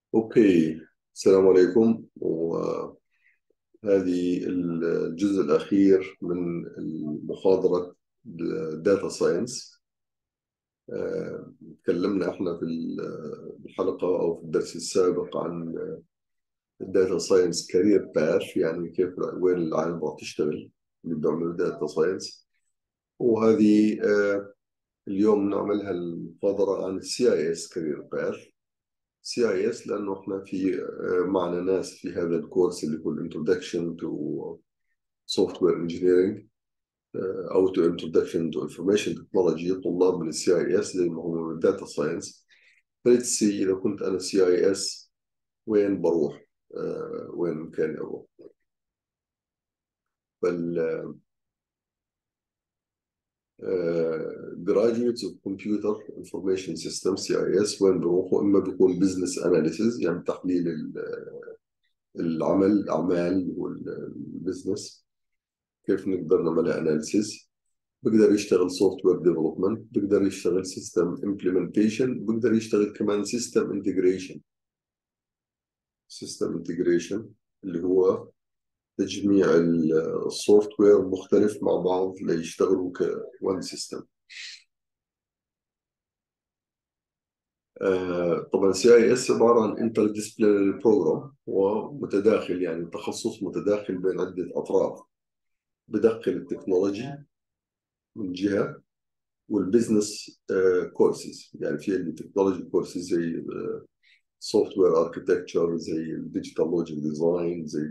أوكي. السلام عليكم، وهذه الجزء الأخير من محاضرة الداتا ساينس. تكلمنا احنا في الحلقة أو في الدرس السابق عن الداتا ساينس كارير باث، يعني كيف وين العالم راح تشتغل اللي بيعملوا داتا ساينس. وهذه اليوم نعملها المحاضرة عن السي اي اس كارير باث. سي اي اس لانه احنا في معنا ناس في هذا الكورس اللي هو الانترودكشن تو سوفت وير انجينيرنج او تو انترودكشن تو انفورميشن تكنولوجي، طلاب من السي اي اس زي ما هو من الداتا ساينس. فليتس سي اذا كنت انا سي اي اس وين بروح، وين مكاني اروح. فال graduates of computer information system سي اي اس وين بروحوا؟ اما بيكون بزنس اناليسيز، يعني تحليل العمل الاعمال والبزنس، كيف نقدر نعملها اناليسيس. بقدر يشتغل سوفت وير ديفلوبمنت، بقدر يشتغل سيستم امبلمنتيشن، بقدر يشتغل كمان سيستم انتجريشن. سيستم انتجريشن اللي هو تجميع السوفت وير مختلف مع بعض ليشتغلوا كوان سيستم. طبعا سي اي اس عباره عن انتر ديسبلينري بروجرام، ومتداخل يعني تخصص متداخل بين عده اطراف. بدخل التكنولوجي من جهه، والبزنس كورسز، يعني في عندي تكنولوجي كورسز زي سوفت وير اركتكتشر، زي الديجيتال لوجيك ديزاين، زي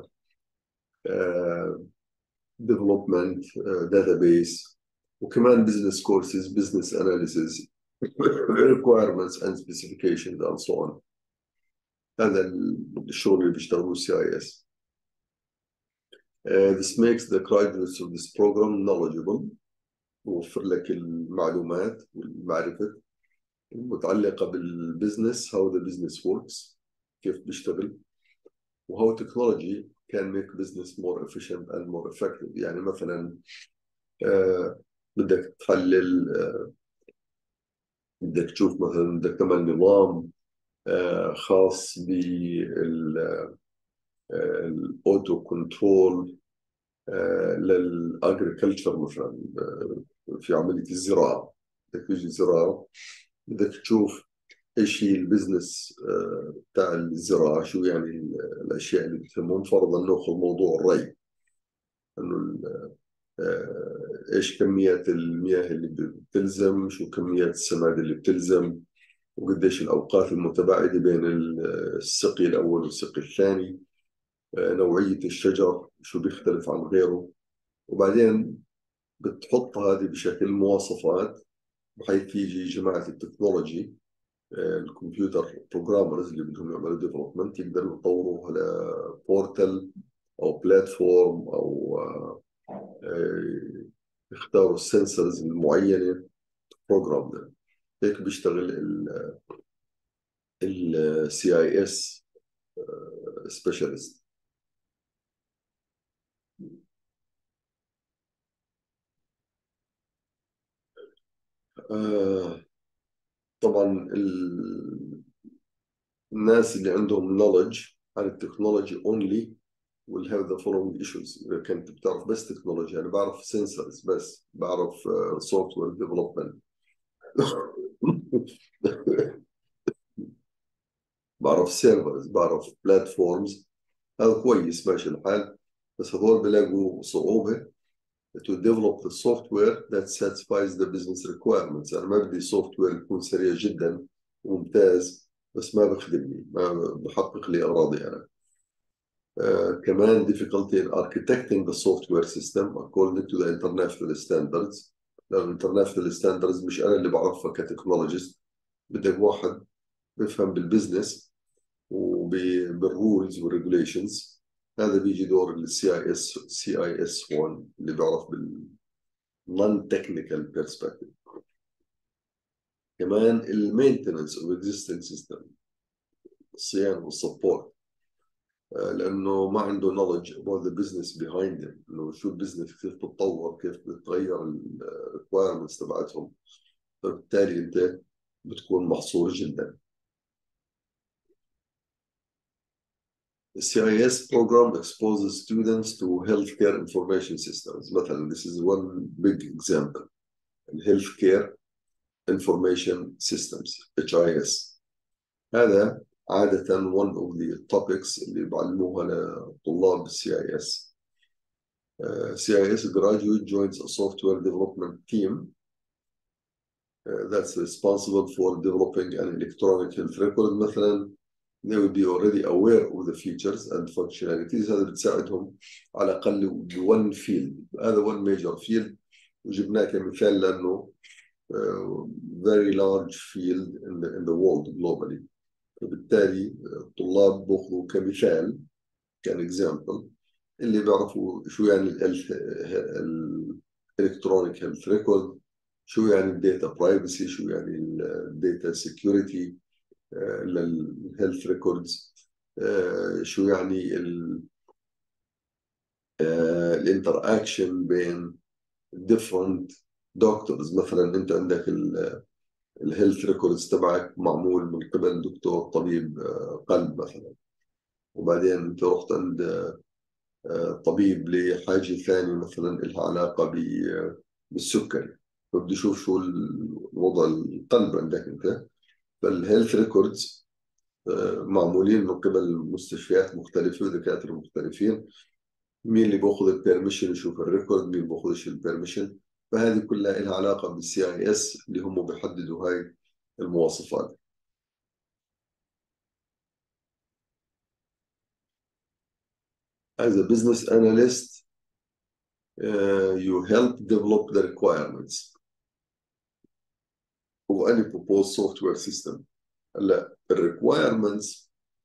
ديفلوبمنت داتابيس، وكمان بزنس كورسز بزنس اناليسيز requirements and specifications and so on. هذا الشغل اللي بيشتغلوه السي اي اس. This makes the graduates of this program knowledgeable. بوفر لك المعلومات والمعرفة المتعلقة بالبزنس، how the business works، كيف بيشتغل، و how technology can make business more efficient and more effective. يعني مثلا بدك تحلل، بدك تشوف مثلا، بدك تعمل نظام خاص بالاوتو كنترول للاجريكلتشر مثلا، في عملية الزراعة. بدك تيجي زراعة، بدك تشوف ايش هي البزنس بتاع الزراعه، شو يعني الاشياء اللي بتهمهم. فرضا ناخذ موضوع الري، انه ايش كميات المياه اللي بتلزم، شو كميات السماد اللي بتلزم، وقديش الاوقات المتباعده بين السقي الاول والسقي الثاني، نوعيه الشجر شو بيختلف عن غيره. وبعدين بتحط هذه بشكل مواصفات، بحيث يجي جماعه التكنولوجي، الكمبيوتر بروجرامرز اللي بدهم يعملوا ديفلوبمنت، يقدروا يطوروا على بورتال او بلاتفورم، او يختاروا السنسرز المعينه بروجرام ده. هيك بيشتغل السي اي اس سبيشالست. طبعا الناس اللي عندهم knowledge عن التكنولوجي only will have the following issues. إذا كنت بتعرف بس تكنولوجيا، أنا بعرف سنسرز بس، بعرف سوفت وير ديفلوبمنت بعرف سيرفرز، بعرف بلاتفورمز، هذا كويس ماشي الحال. بس هذول بلاقوا صعوبة to develop the software that satisfies the business requirements. أنا ما بدي سوفت وير يكون سريع جدا وممتاز بس ما بخدمني، ما بحقق لي أغراضي أنا. كمان difficulty in architecting the software system according to the international standards. لأن international standards مش أنا اللي بعرفها كتكنولوجيست، بدك واحد بفهم بالبزنس وبالرولز والريجوليشنز. هذا بيجي دور السي اي اس 1 اللي بيعرف بالنون تكنيكال بيرسبكتيف. كمان المينتننس اوف اكزيستنج سيستم، الصيانه والسبورت، لانه ما عنده knowledge about the business behind them، انه شو البزنس، كيف بتتطور، كيف بتتغير الريكوايرمنتس تبعتهم. فبالتالي انت بتكون محصور جدا. The CIS program exposes students to healthcare information systems. مثلا, this is one big example. Healthcare information systems, HIS. هذا عادة one of the topics اللي بعلموها لطلاب CIS. CIS graduate joins a software development team that's responsible for developing an electronic health record. مثلا, they will be already aware of the features and functionalities. هذا بتساعدهم على الأقل one field. هذا one major field وجبناه كمثال لأنه very large field in the world globally. فبالتالي الطلاب بأخذوا كمثال كان example اللي بيعرفوا شو يعني الالكترونيك هيلث ريكورد، شو يعني الداتا برايفسي، شو يعني الداتا سيكيورتي للهيلث ريكوردز، شو يعني الانتر اكشن بين different doctors. مثلا انت عندك الهيلث ريكوردز تبعك معمول من قبل دكتور طبيب قلب مثلا، وبعدين انت رحت عند طبيب لحاجة ثانية مثلا لها علاقة بالسكري، فبدي أشوف شو الوضع القلب عندك أنت. فالهيلث ريكوردز معمولين من قبل مستشفيات مختلفة ودكاترة مختلفين. مين اللي بأخذ البيرميشن يشوف الريكورد، مين بأخذش البيرميشن. فهذه كلها لها علاقة بالسي اي اس اللي هم بيحددوا هاي المواصفات. As a business analyst, you help develop the requirements of any proposed software system. هلا الريكوايرمنتس،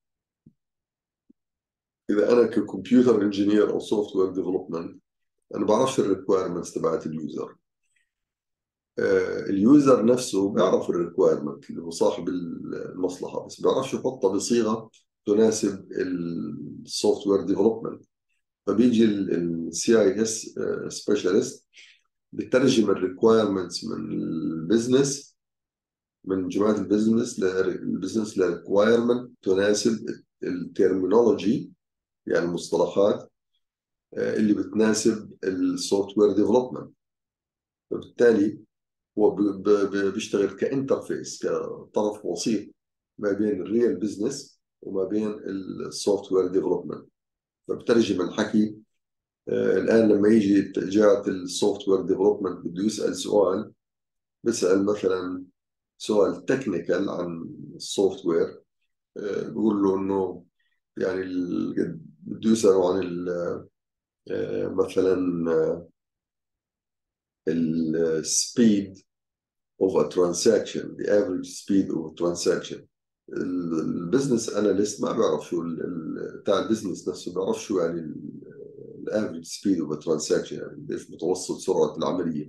اذا انا ككمبيوتر انجينير او سوفت وير ديفلوبمنت انا بعرفش الريكوايرمنتس تبعت اليوزر. اليوزر نفسه بيعرف الريكوايرمنت اللي هو صاحب المصلحه، بس بيعرفش يحطها بصيغه تناسب السوفت وير ديفلوبمنت. فبيجي السي اي اس سبيشالست بترجم الريكوايرمنتس من البزنس، من جماعه البزنس لريكوايرمنت تناسب الترمينولوجي، يعني المصطلحات اللي بتناسب السوفت وير ديفلوبمنت. فبالتالي هو بيشتغل كانترفيس، كطرف وسيط ما بين الريال بزنس وما بين السوفت وير ديفلوبمنت. فبترجم الحكي. الان لما يجي جهه السوفت وير ديفلوبمنت بده يسال سؤال، بيسال مثلا سؤال تكنيكال عن السوفت وير، بقول له انه يعني بده يسأله عن مثلا السبيد of a transaction, the average speed of a transaction. البزنس اناليست ما بيعرف شو بتاع البزنس نفسه بيعرف شو يعني الافريج سبيد اوف ترانزاكشن، يعني قديش متوسط سرعه العمليه.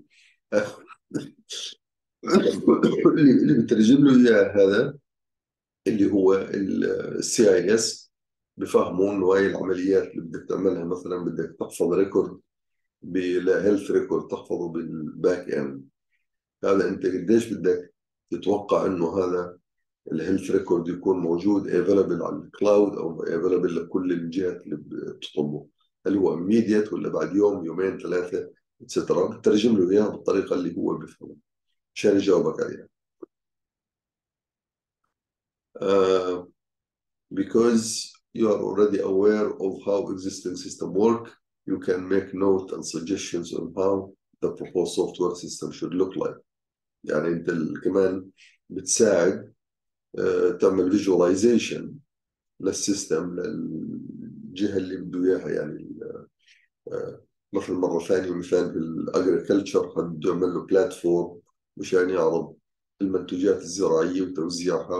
اللي بترجم له اياه هذا اللي هو السي اي اس، بفهموا انه هاي العمليات اللي بدك تعملها، مثلا بدك تحفظ ريكورد بالهيلث ريكورد تحفظه بالباك اند، هذا انت قديش بدك تتوقع انه هذا الهيلث ريكورد يكون موجود افيلبل على الكلاود او افيلبل لكل الجهات اللي بتطلبه، هل هو immediate ولا بعد يوم يومين ثلاثه اتسترا. بترجم له اياها بالطريقه اللي هو بيفهمها عشان يجاوبك عليها. Because you are already aware of how existing system work, you can make note and suggestions on how the proposed software system should look like. يعني انت كمان بتساعد تعمل فيجواليزيشن للسيستم للجهه اللي بده اياها. يعني مثل مره ثانيه مثال بالاجريكلتشر حد بده يعمل له بلاتفورم مشان يعرض المنتوجات الزراعيه وتوزيعها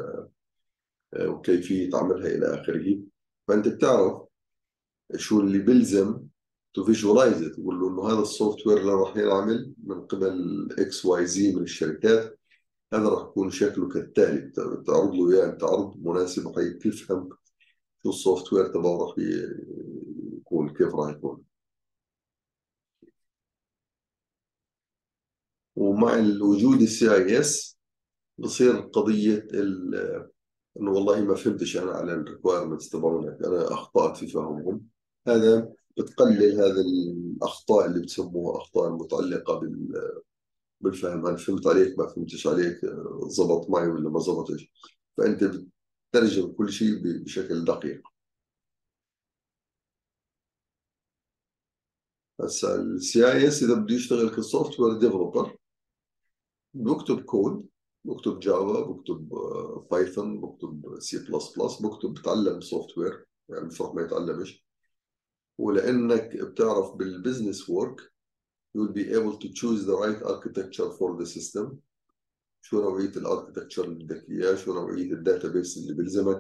وكيفيه عملها الى اخره. فانت بتعرف شو اللي بيلزم تو فيجوالايز ات، تقول له انه هذا السوفت وير اللي راح ينعمل من قبل اكس واي زي من الشركات، هذا راح يكون شكله كالتالي. تعرض له اياه انت عرض مناسب وحيفهم شو السوفت وير تبعه راح يكون، كيف راح يكون. ومع وجود السي اي اس بصير قضيه انه والله ما فهمتش انا على الريكوايرمنتس تبعونك، انا اخطات في فهمهم. هذا بتقلل هذه الاخطاء اللي بتسموها اخطاء المتعلقه بالفهم. انا فهمت عليك ما فهمتش عليك، زبط معي ولا ما زبطش. فانت بتترجم كل شيء بشكل دقيق. هسا السي اي اس اذا بده يشتغل كسوفت وير ديفلوبر بكتب كود، بكتب جافا، بكتب بايثون، بكتب سي بلس بلس، بكتب بتعلم سوفت وير، يعني بفرق ما يتعلمش. ولانك بتعرف بالبزنس work you will be able to choose the right architecture for the system. شو نوعية الاركتكتشر اللي بدك اياه، شو نوعية الداتابيس اللي بيلزمك.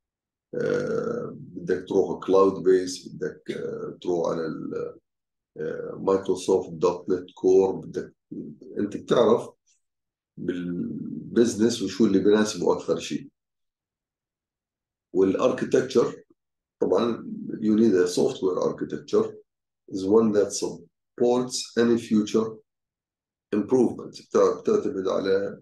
بدك تروح كلاود بيس، بدك تروح على مايكروسوفت دوت نت كور، بدك انت بتعرف بالبزنس وشو اللي بيناسبه اكثر شيء. والاركتكتشر طبعا you need a software architecture is one that supports any future improvement. بتعتمد على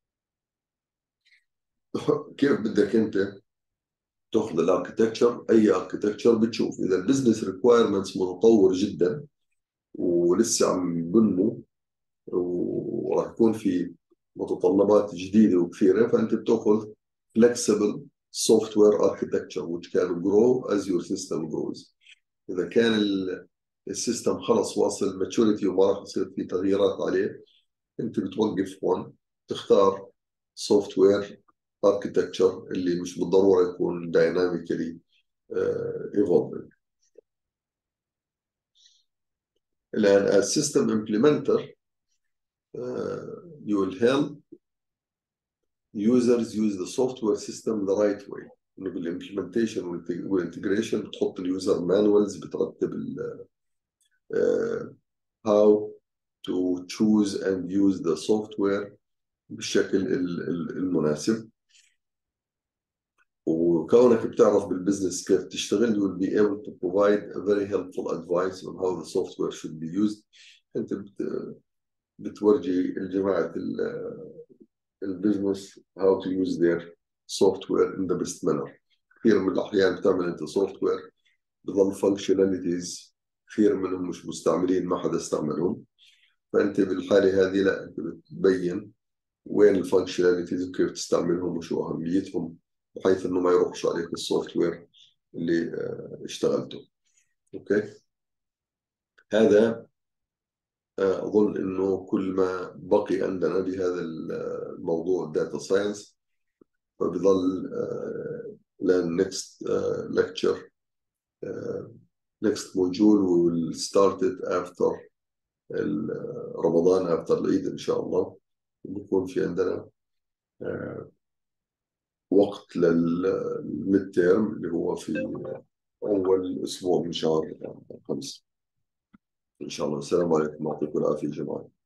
كيف بدك انت تاخذ الاركتكتشر. اي اركتكتشر بتشوف اذا البزنس ريكوايرمنتس متطور جدا ولسه عم بنمو وراح يكون في متطلبات جديده وكثيره، فانت بتاخذ flexible software architecture which can grow as your system grows. اذا كان السيستم خلص واصل ماتشوريتي وما راح يصير في تغييرات عليه، انت بتوقف هون، تختار سوفت وير اركتكتشر اللي مش بالضروره يكون دايناميكالي ايفولفينج. الان as system implementer you will help users use the software system the right way. انه بالimplementation والintegration بتحط اليوزر مانوالز، بترتب how to choose and use the software بالشكل المناسب. وكونك بتعرف بالبزنس كيف تشتغل you will be able to provide a very helpful advice on how the software should be used. انت بتورجي الجماعة البزنس how to use their software in the best manner. كثير من الأحيان بتعمل انت software بظل functionalities كثير منهم مش مستعملين، ما حدا استعملهم. فانت بالحالة هذه لا، انت بتبين وين الفانكشناليتيز وكيف تستعملهم وشو أهميتهم، بحيث إنه ما يروحش عليك السوفت وير اللي اشتغلته. أوكي. هذا أظن إنه كل ما بقي عندنا بهذا الموضوع الداتا ساينس. فبظل للنكست lecture next module we will start it after رمضان after العيد إن شاء الله. بيكون في عندنا وقت للميد تيرم اللي هو في أول أسبوع من شهر 5 إن شاء الله. السلام عليكم، يعطيكم العافية جميعا.